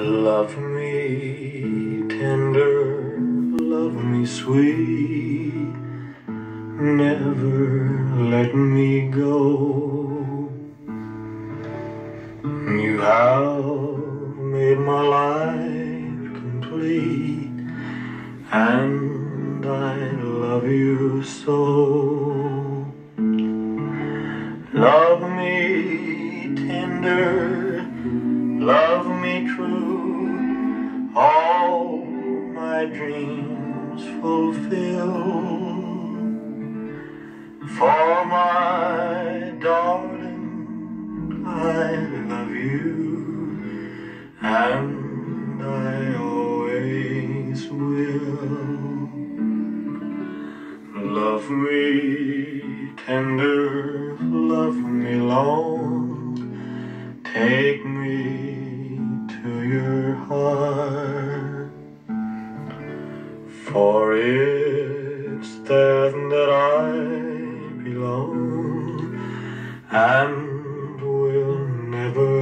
Love me tender, love me sweet, never let me go. You have made my life complete, and I love you so. Love me tender, love me true, all my dreams fulfill. For my darling, I love you, and I always will. Love me tender, love me long, take me to your heart, for it's there that I belong and will never